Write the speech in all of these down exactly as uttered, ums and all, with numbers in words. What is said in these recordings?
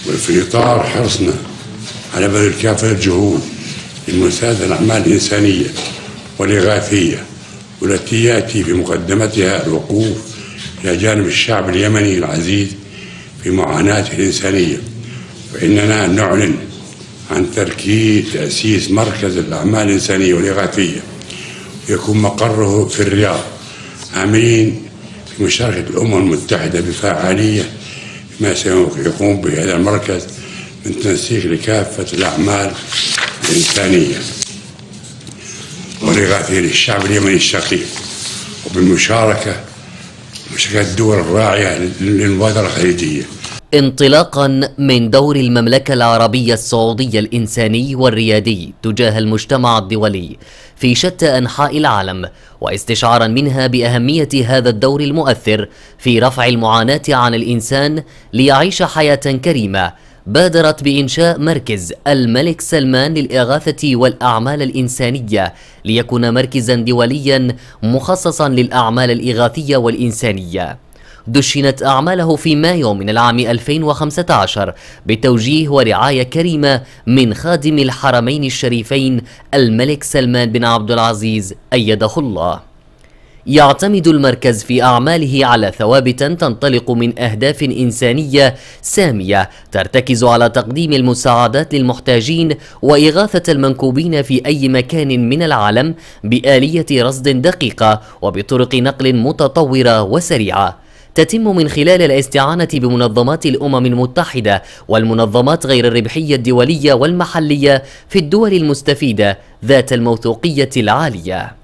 وفي إطار حرصنا على بذل كافة الجهود لمساعدة الأعمال الإنسانية والإغاثية، والتي يأتي في مقدمتها الوقوف إلى جانب الشعب اليمني العزيز في معاناته الإنسانية، فإننا نعلن عن تركيز تأسيس مركز الأعمال الإنسانية والإغاثية يكون مقره في الرياض، عاملين في مشاركة الأمم المتحدة بفعالية ما سيقوم به هذا المركز من تنسيق لكافة الأعمال الإنسانية والإغاثية للشعب اليمني الشقيق، وبالمشاركة مشاركة الدول الراعية للمبادرة الخليجية. انطلاقا من دور المملكة العربية السعودية الإنساني والريادي تجاه المجتمع الدولي في شتى أنحاء العالم، واستشعارا منها بأهمية هذا الدور المؤثر في رفع المعاناة عن الإنسان ليعيش حياة كريمة، بادرت بإنشاء مركز الملك سلمان للإغاثة والأعمال الإنسانية ليكون مركزا دوليا مخصصا للأعمال الإغاثية والإنسانية. دشنت أعماله في مايو من العام ألفين وخمسة عشر بتوجيه ورعاية كريمة من خادم الحرمين الشريفين الملك سلمان بن عبد العزيز أيده الله. يعتمد المركز في أعماله على ثوابت تنطلق من أهداف إنسانية سامية ترتكز على تقديم المساعدات للمحتاجين وإغاثة المنكوبين في أي مكان من العالم بآلية رصد دقيقة وبطرق نقل متطورة وسريعة، تتم من خلال الاستعانة بمنظمات الأمم المتحدة والمنظمات غير الربحية الدولية والمحلية في الدول المستفيدة ذات الموثوقية العالية.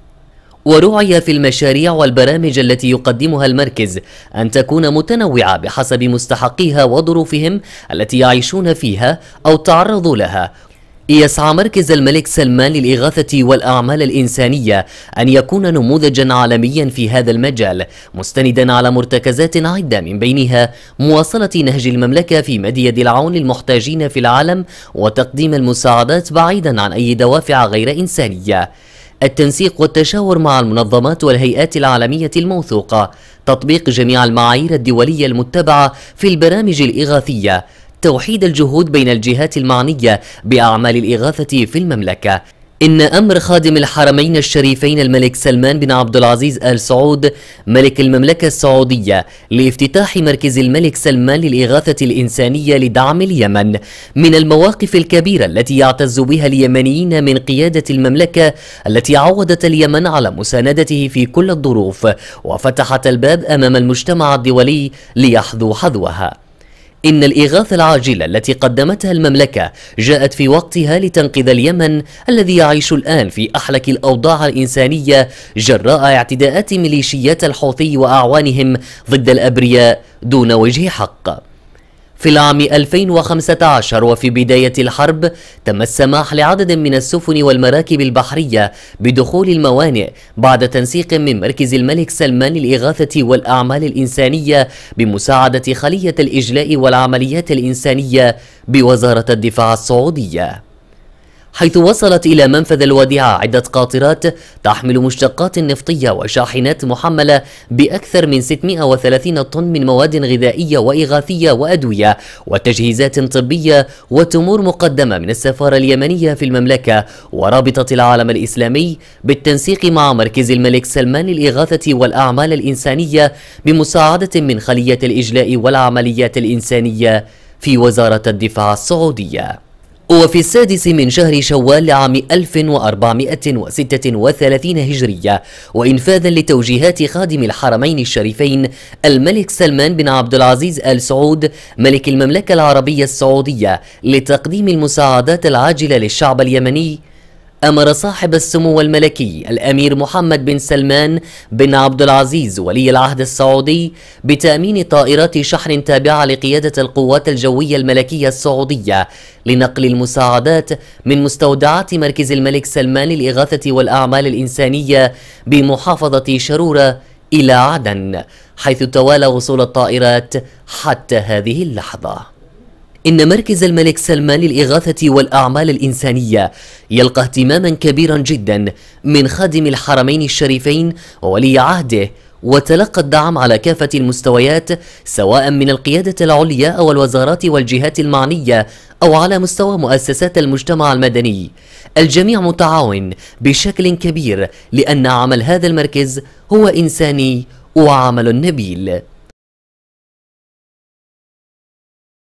ورعي في المشاريع والبرامج التي يقدمها المركز أن تكون متنوعة بحسب مستحقيها وظروفهم التي يعيشون فيها أو تعرضوا لها. يسعى مركز الملك سلمان للإغاثة والأعمال الإنسانية أن يكون نموذجا عالميا في هذا المجال، مستندا على مرتكزات عدة من بينها مواصلة نهج المملكة في مد يد العون للمحتاجين في العالم وتقديم المساعدات بعيدا عن أي دوافع غير إنسانية، التنسيق والتشاور مع المنظمات والهيئات العالمية الموثوقة، تطبيق جميع المعايير الدولية المتبعة في البرامج الإغاثية، توحيد الجهود بين الجهات المعنية بأعمال الإغاثة في المملكة. إن أمر خادم الحرمين الشريفين الملك سلمان بن عبد العزيز آل سعود ملك المملكة السعودية لافتتاح مركز الملك سلمان للإغاثة الإنسانية لدعم اليمن من المواقف الكبيرة التي يعتز بها اليمنيين من قيادة المملكة التي عودت اليمن على مساندته في كل الظروف وفتحت الباب أمام المجتمع الدولي ليحذو حذوها. إن الإغاثة العاجلة التي قدمتها المملكة جاءت في وقتها لتنقذ اليمن الذي يعيش الآن في أحلك الأوضاع الإنسانية جراء اعتداءات ميليشيات الحوثي وأعوانهم ضد الأبرياء دون وجه حق. في العام ألفين وخمسة عشر وفي بداية الحرب تم السماح لعدد من السفن والمراكب البحرية بدخول الموانئ بعد تنسيق من مركز الملك سلمان للإغاثة والأعمال الإنسانية بمساعدة خلية الإجلاء والعمليات الإنسانية بوزارة الدفاع السعودية، حيث وصلت إلى منفذ الوديعة عدة قاطرات تحمل مشتقات نفطية وشاحنات محملة بأكثر من ستمائة وثلاثين طن من مواد غذائية وإغاثية وأدوية وتجهيزات طبية وتمور مقدمة من السفارة اليمنية في المملكة ورابطة العالم الإسلامي بالتنسيق مع مركز الملك سلمان للإغاثة والأعمال الإنسانية بمساعدة من خلية الإجلاء والعمليات الإنسانية في وزارة الدفاع السعودية. وفي السادس من شهر شوال لعام ألف وأربعمائة وستة وثلاثين هجرية وإنفاذا لتوجيهات خادم الحرمين الشريفين الملك سلمان بن عبد العزيز آل سعود ملك المملكة العربية السعودية لتقديم المساعدات العاجلة للشعب اليمني، أمر صاحب السمو الملكي الأمير محمد بن سلمان بن عبد العزيز ولي العهد السعودي بتأمين طائرات شحن تابعة لقيادة القوات الجوية الملكية السعودية لنقل المساعدات من مستودعات مركز الملك سلمان للإغاثة والأعمال الإنسانية بمحافظة شرورة إلى عدن، حيث توالى وصول الطائرات حتى هذه اللحظة. إن مركز الملك سلمان للإغاثة والأعمال الإنسانية يلقى اهتماما كبيرا جدا من خادم الحرمين الشريفين وولي عهده وتلقى الدعم على كافة المستويات، سواء من القيادة العليا أو الوزارات والجهات المعنية أو على مستوى مؤسسات المجتمع المدني. الجميع متعاون بشكل كبير، لأن عمل هذا المركز هو إنساني وعمل نبيل.